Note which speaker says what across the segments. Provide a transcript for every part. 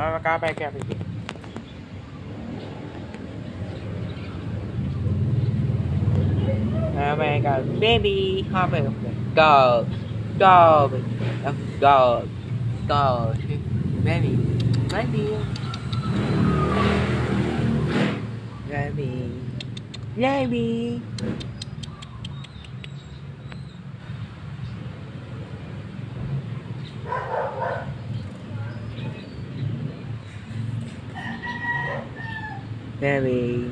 Speaker 1: Cá bay kẹp đi. Mày cả baby hop it. Go. Go. Go. Go. Baby. Baby. Baby. Baby. Baby.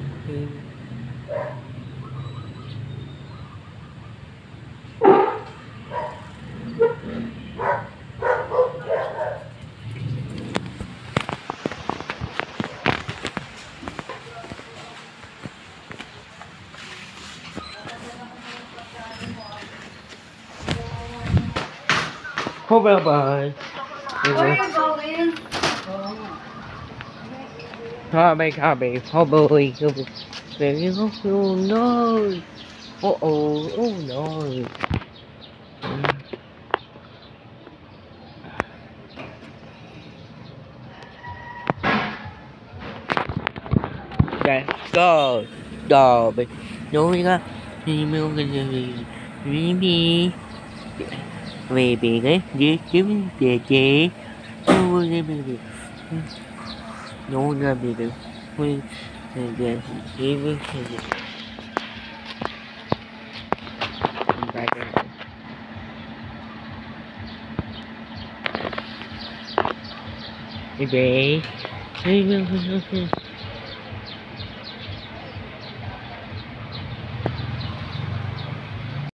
Speaker 1: Không bao bờ. Thôi mày khá bị không bơi. Baby, oh no. Oh no. Okay, go. Go, baby. No, we got. Baby. Baby, cái gì kiếm về chị. Baby. No, no, baby. We. Baby.